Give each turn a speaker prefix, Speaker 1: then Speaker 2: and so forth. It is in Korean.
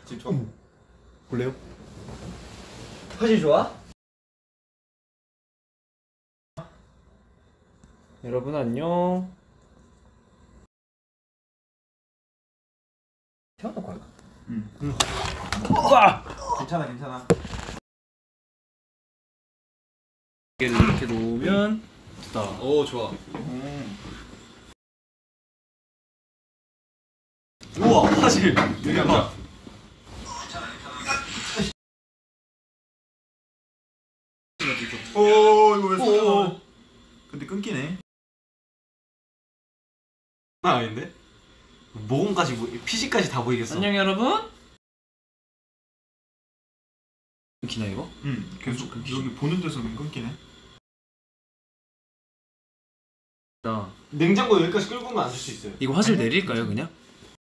Speaker 1: 집 좋아. 볼래요?
Speaker 2: 화질 좋아? 여러분 안녕. 태워놓고 할까?
Speaker 1: 응.
Speaker 2: 와!
Speaker 1: 괜찮아 괜찮아.
Speaker 2: 이렇게 놓으면 됐다.
Speaker 1: 오 좋아.
Speaker 2: 우와 화질
Speaker 1: 대박. 오 이거 왜 쏘냐? 근데 끊기네.
Speaker 3: 아닌데? 모공까지 피지까지 다 보이겠어.
Speaker 2: 안녕 여러분. 끊기냐 이거?
Speaker 1: 응. 계속 여기 보는 데서는 끊기네.
Speaker 2: 나
Speaker 3: 냉장고 여기까지 끌고 오면 안 될 수 있어요.
Speaker 2: 이거 화질 내릴까요 그냥?